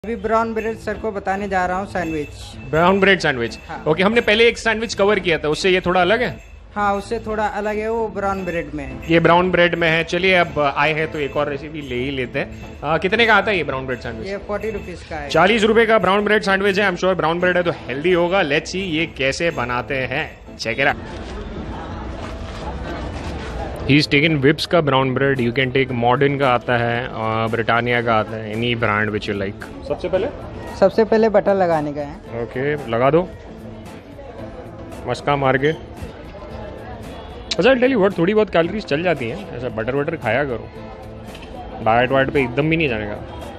अभी brown bread sir को बताने जा रहा हूँ सैंडविच। Brown bread sandwich. हाँ। ओके, हमने पहले एक सैंडविच कवर किया था, उससे ये थोड़ा अलग है। हाँ, उससे थोड़ा अलग है, वो ब्राउन ब्रेड में है। ये ब्राउन ब्रेड में है। चलिए अब आए हैं तो एक और रेसिपी ले ही लेते हैं। कितने का आता है ये ब्राउन ब्रेड सैंडविच? ये 40 रुपीज़ का है। 40 रुपए का ब्राउन ब्रेड सैंडविच है। I am sure brown bread है तो हेल्दी होगा। लेट्स सी ये कैसे बनाते हैं। Check it out. He is taken Wibs का brown bread. You can take Modern का आता है, ब्रिटानिया का आता है, any brand which you like. सबसे पहले बटर लगाने का है। ओके, लगा दो मस्का मार के। अच्छा टेल यू व्हाट, थोड़ी बहुत कैलोरीज चल जाती हैं, ऐसा बटर वटर खाया करो। डाइट वाइट पे एकदम भी नहीं जाने का।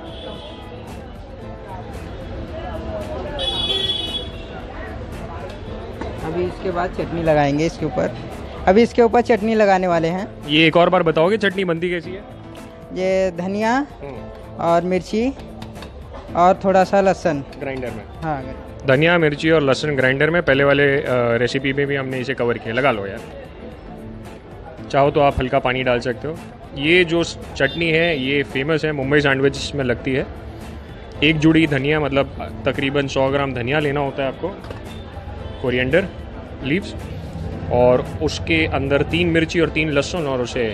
अभी इसके बाद चटनी लगाएंगे इसके ऊपर। अभी इसके ऊपर चटनी लगाने वाले हैं। ये एक और बार बताओगे चटनी बनती कैसी है? ये धनिया और मिर्ची और थोड़ा सा लहसुन ग्राइंडर में। हाँ, धनिया मिर्ची और लहसुन ग्राइंडर में। पहले वाले रेसिपी में भी हमने इसे कवर किया। लगा लो यार, चाहो तो आप हल्का पानी डाल सकते हो। ये जो चटनी है ये फेमस है, मुंबई सैंडविच में लगती है। एक जुड़ी धनिया, मतलब तकरीबन 100 ग्राम धनिया लेना होता है आपको, कोरिएंडर लीव्स, और उसके अंदर 3 मिर्ची और 3 लहसुन, और उसे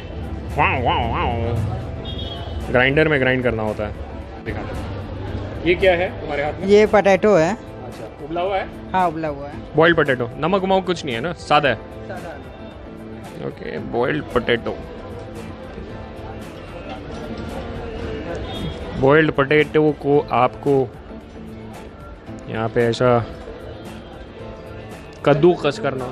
ग्राइंडर में ग्राइंड करना होता है। दिखा दो। ये क्या है तुम्हारे हाथ में? ये पोटैटो है। अच्छा, उबला हुआ है? हाँ, उबला हुआ है। बॉइल्ड पोटैटो, नमक वमक कुछ नहीं है ना, सादा है? Okay, boiled potato. Boiled potato को आपको यहाँ पे ऐसा कद्दूकस करना,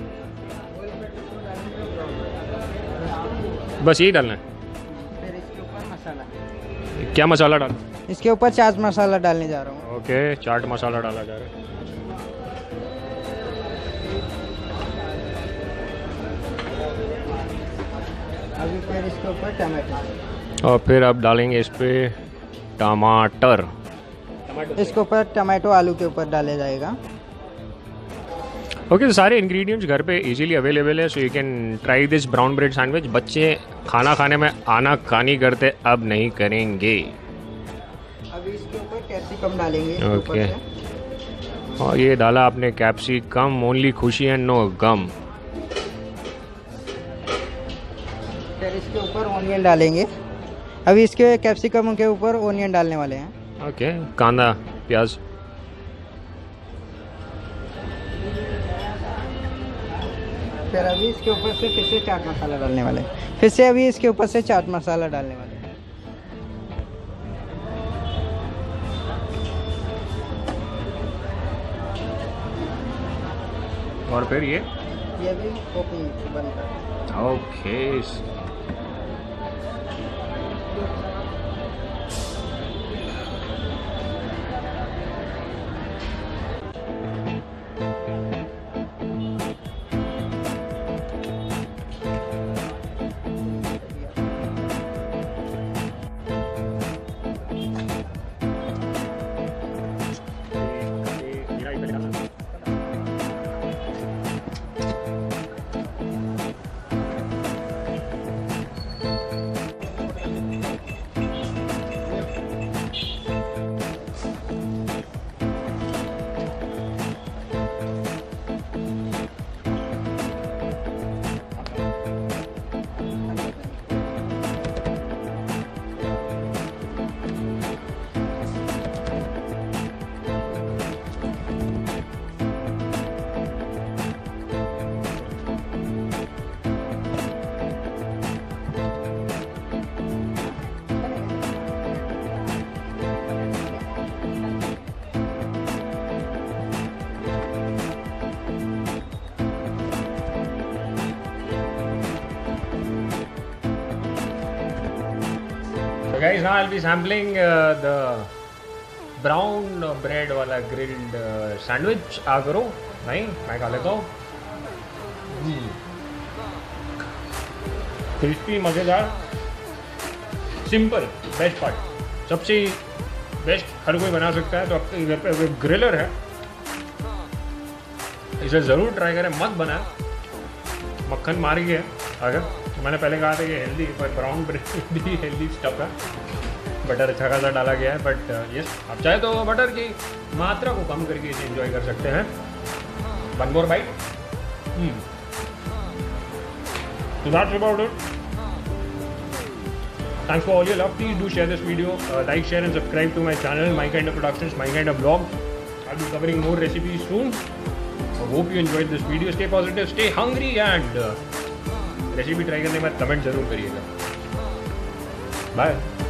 बस यही डालना है। फिर इसके ऊपर मसाला। क्या मसाला डालना? इसके ऊपर चाट मसाला डालने जा रहा हूँ। ओके, चाट मसाला डाला जा रहा है। अभी फिर इसके ऊपर टमाटर, और फिर आप डालेंगे इस पे टमाटर। इसके ऊपर टमाटो आलू के ऊपर डाला जाएगा। ओके, तो सारे इंग्रेडिएंट्स घर पे इजीली अवेलेबल है, so you can try this brown bread sandwich. बच्चे खाना खाने में आनाकानी करते, अब नहीं करेंगे। अभी इसके ऊपर कैप्सिकम डालेंगे। ओके, और ये डाला आपने कैप्सिकम। ओनली खुशी एंड नो गम। फिर इसके ऊपर ओनियन डालेंगे। अभी इसके कैप्सिकम के ऊपर ओनियन डालने वाले हैं। ओके, कांदा प्याज। फिर अभी इसके ऊपर से फिर से चाट मसाला डालने वाले हैं। फिर से अभी इसके ऊपर से चाट मसाला डालने वाले हैं। और फिर ये भी ओपन बनता है। Okay, guys, now I'll be sampling the brown bread वाला grilled sandwich। आ करो नहीं, मैं खा लेता हूँ। क्रिस्पी, मज़ेदार, सिंपल, बेस्ट पार्ट, सबसे बेस्ट हर कोई बना सकता है। तो आपके घर पे ग्रिलर है, इसे ज़रूर ट्राई करें। मत बनाए, मक्खन मार गया। अगर मैंने पहले कहा था कि हेल्दी, पर ब्राउन ब्रेड भी हेल्दी स्टफ है। बटर अच्छा खासा डाला गया है, बट यस आप चाहे तो बटर की मात्रा को कम करके इसे एंजॉय कर सकते हैं। One more bite. So that's about it. Thanks for all your love. Please do share this video, like, share and subscribe to my channel, My Kind of Productions, My Kind of Vlog. I'll be covering more recipes soon. So hope you enjoyed this video. Stay positive, stay hungry and recipe try करने के बाद comment जरूर करिएगा। Bye.